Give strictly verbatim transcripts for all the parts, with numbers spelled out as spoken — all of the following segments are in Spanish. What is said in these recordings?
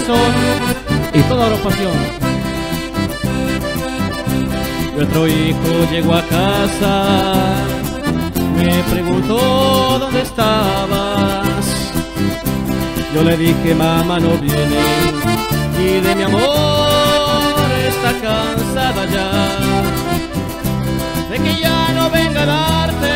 corazón y toda la pasión. Nuestro hijo llegó a casa, me preguntó dónde estabas. Yo le dije, mamá no viene y de mi amor está cansada ya, de que ya no venga a darte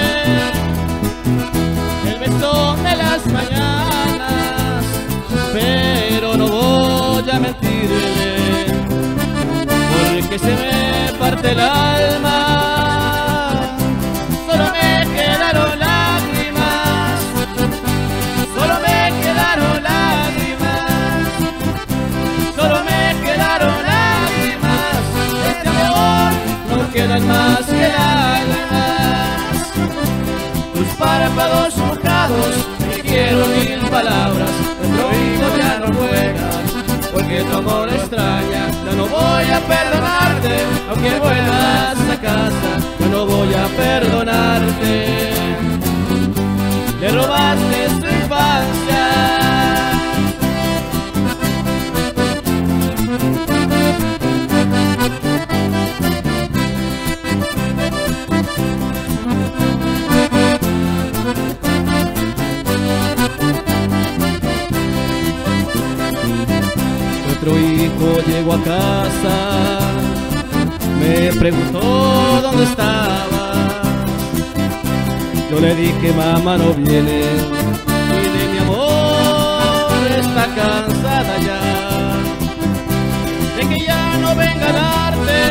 el beso de las mañanas. Pero no voy a mentirle, porque se me parte el alma. Solo me quedaron lágrimas, solo me quedaron lágrimas, solo me quedaron lágrimas. De este amor no quedan más que lágrimas. Tus párpados mojados me quiero mil palabras. Nuestro hijo ya no juega, porque tu amor extraña. Ya no voy a perdonarte, aunque vuelvas a casa. Ya no voy a perdonarte. Le robaste su infancia. Nuestro hijo llegó a casa, me preguntó dónde estabas. Yo le dije, mamá no viene y de mi amor está cansada ya, de que ya no venga a darte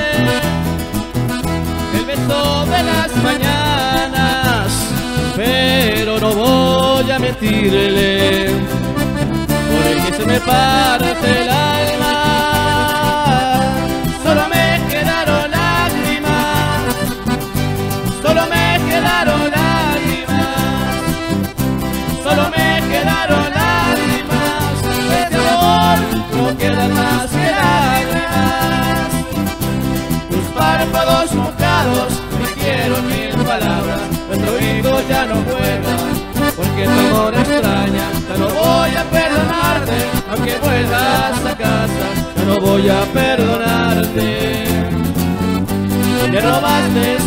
el beso de las mañanas. Pero no voy a mentirle, porque se me parte el alma. Solo me quedaron lágrimas, solo me quedaron lágrimas, solo me quedaron lágrimas. De este amor no quedan más que lágrimas. Tus párpados mojados me dieron mil palabras. Nuestro hijo ya no juega, porque tu amor extraña. Ya no voy a perdonarte, aunque vuelvas a casa. Ya no voy a perdonarte. Le robaste